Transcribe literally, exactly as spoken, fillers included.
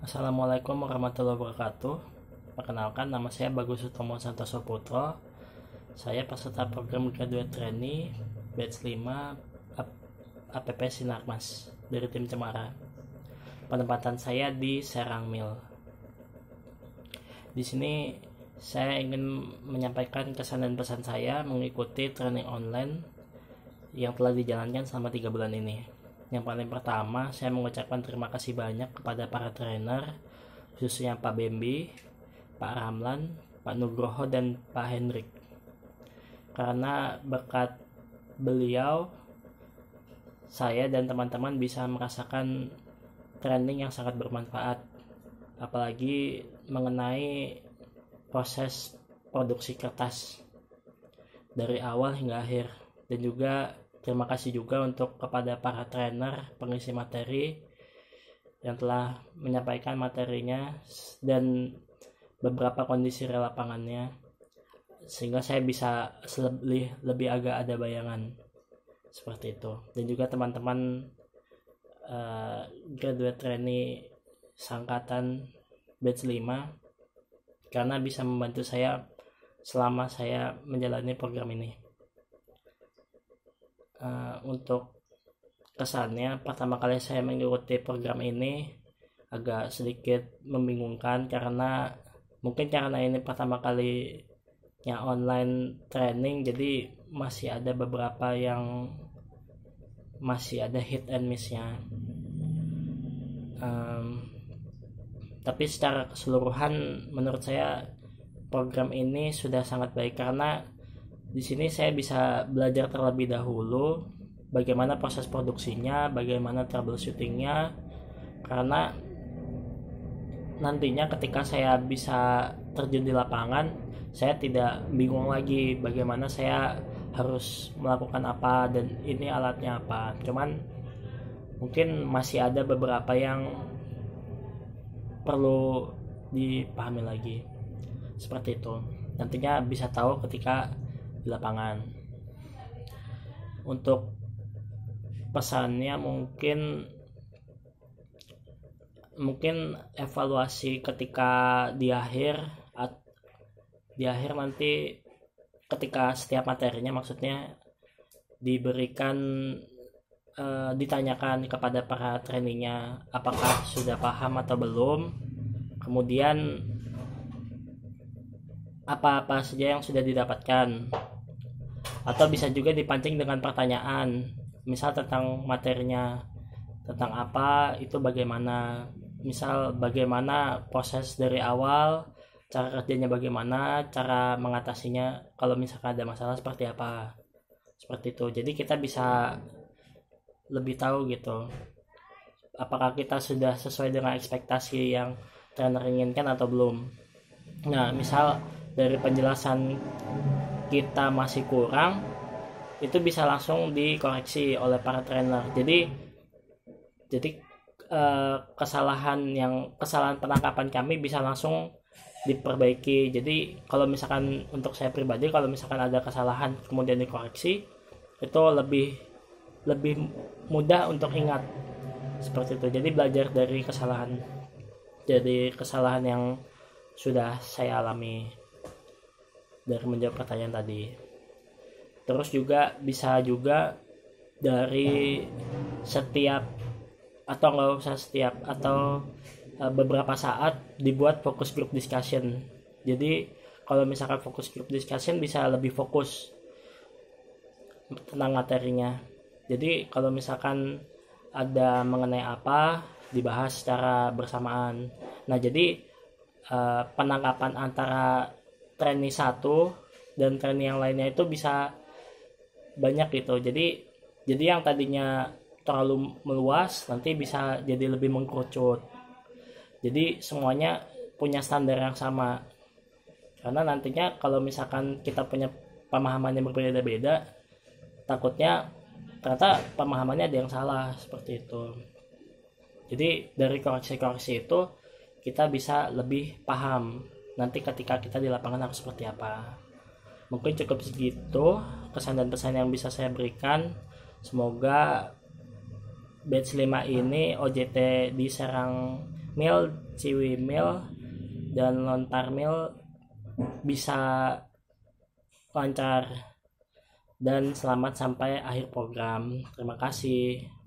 Assalamualaikum warahmatullahi wabarakatuh. Perkenalkan, nama saya Bagus Utomo Santoso Putro. Saya peserta program Graduate Trainee Batch lima A P P Sinarmas dari tim Cemara. Penempatan saya di Serang Mill. Di sini saya ingin menyampaikan kesan dan pesan saya mengikuti training online yang telah dijalankan selama tiga bulan ini. Yang paling pertama, saya mengucapkan terima kasih banyak kepada para trainer, khususnya Pak Bembi, Pak Ramlan, Pak Nugroho, dan Pak Hendrik. Karena berkat beliau, saya dan teman-teman bisa merasakan training yang sangat bermanfaat, apalagi mengenai proses produksi kertas dari awal hingga akhir. Dan juga terima kasih juga untuk kepada para trainer pengisi materi yang telah menyampaikan materinya dan beberapa kondisi real lapangannya, sehingga saya bisa lebih, lebih agak ada bayangan seperti itu. Dan juga teman-teman uh, graduate trainee sangkatan batch lima, karena bisa membantu saya selama saya menjalani program ini. Uh, untuk kesannya, pertama kali saya mengikuti program ini agak sedikit membingungkan, karena mungkin karena ini pertama kali yang online training, jadi masih ada beberapa yang masih ada hit and miss-nya. Um, tapi secara keseluruhan menurut saya program ini sudah sangat baik, karena di sini saya bisa belajar terlebih dahulu bagaimana proses produksinya, bagaimana troubleshootingnya, karena nantinya ketika saya bisa terjun di lapangan, saya tidak bingung lagi bagaimana saya harus melakukan apa dan ini alatnya apa. Cuman mungkin masih ada beberapa yang perlu dipahami lagi, seperti itu. Nantinya bisa tahu ketika di lapangan. Untuk pesannya mungkin mungkin evaluasi ketika di akhir di akhir nanti ketika setiap materinya, maksudnya diberikan e, ditanyakan kepada para trainingnya apakah sudah paham atau belum, kemudian apa-apa saja yang sudah didapatkan, atau bisa juga dipancing dengan pertanyaan, misal tentang materinya, tentang apa itu bagaimana, misal bagaimana proses dari awal, cara kerjanya bagaimana, cara mengatasinya kalau misalkan ada masalah seperti apa, seperti itu. Jadi kita bisa lebih tahu gitu apakah kita sudah sesuai dengan ekspektasi yang trainer inginkan atau belum. Nah, misal dari penjelasan kita masih kurang, itu bisa langsung dikoreksi oleh para trainer. Jadi jadi eh, kesalahan yang kesalahan penangkapan kami bisa langsung diperbaiki. Jadi kalau misalkan untuk saya pribadi, kalau misalkan ada kesalahan kemudian dikoreksi, itu lebih lebih mudah untuk ingat, seperti itu. Jadi belajar dari kesalahan jadi kesalahan yang sudah saya alami dari menjawab pertanyaan tadi. Terus juga bisa juga dari setiap atau nggak usah setiap atau e, beberapa saat dibuat fokus group discussion. Jadi kalau misalkan fokus group discussion bisa lebih fokus tentang materinya. Jadi kalau misalkan ada mengenai apa, dibahas secara bersamaan. Nah, jadi e, penangkapan antara trainee satu dan trainee yang lainnya itu bisa banyak gitu. Jadi jadi yang tadinya terlalu meluas nanti bisa jadi lebih mengkerucut. Jadi semuanya punya standar yang sama. Karena nantinya kalau misalkan kita punya pemahaman yang berbeda-beda, takutnya ternyata pemahamannya ada yang salah, seperti itu. Jadi dari koreksi-koreksi itu kita bisa lebih paham nanti ketika kita di lapangan harus seperti apa. Mungkin cukup segitu kesan dan pesan yang bisa saya berikan. Semoga batch lima ini O J T di Serang Mil, Ciwimil, dan Lontarmil bisa lancar. Dan selamat sampai akhir program. Terima kasih.